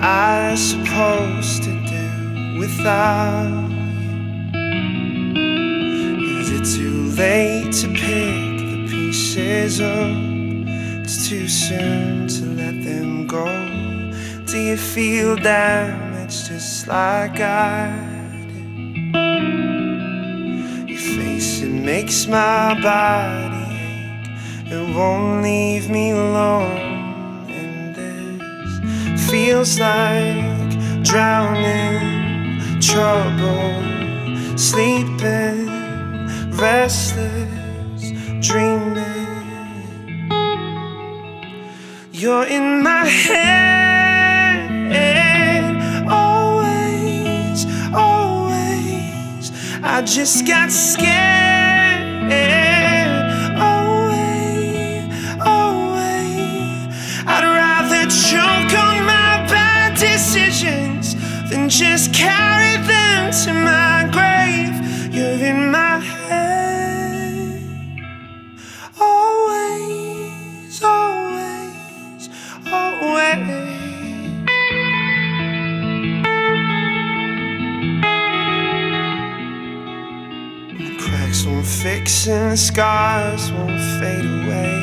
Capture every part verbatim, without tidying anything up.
I supposed to do without you? Is it too late to pick the pieces up? It's too soon to let them go. Do you feel damaged just like I do? Your face, it makes my body ache. It won't leave me alone. Feels like drowning, trouble, sleeping, restless, dreaming. You're in my head, always, always. I just got scared, away, away. I'd rather choke on my decisions than just carry them to my grave. You're in my head, always, always, always. The cracks won't fix and the scars won't fade away.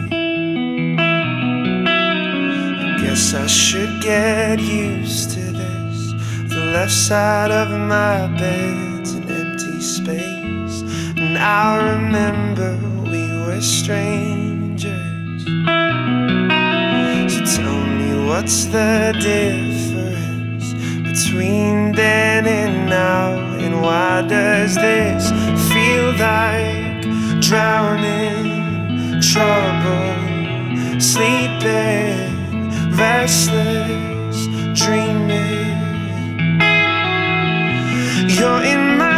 Guess I should get used to this. The left side of my bed's an empty space, and I remember we were strangers. So tell me, what's the difference between then and now? And why does this feel like drowning, trouble, sleeping, restless, dreaming? You're in my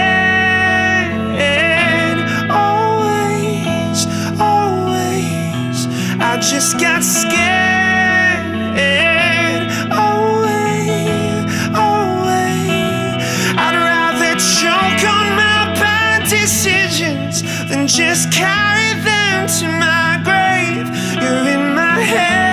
head, always, always. I just got scared, away, away. I'd rather choke on my bad decisions than just carry them to my grave. You're in my head,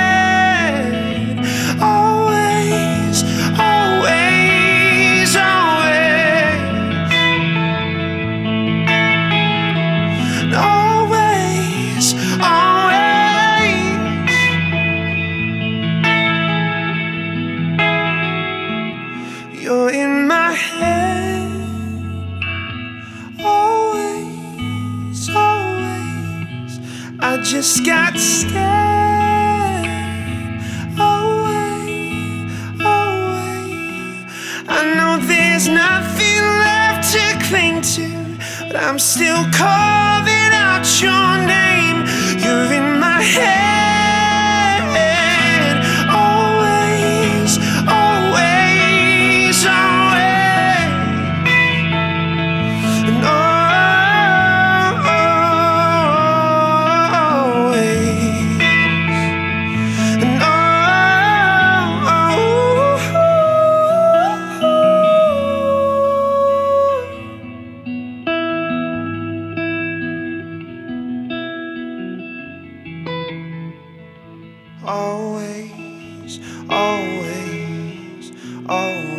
you're in my head, always, always. I just got scared, away, away. I know there's nothing left to cling to, but I'm still calling out your name. You're in my head, always, always, always.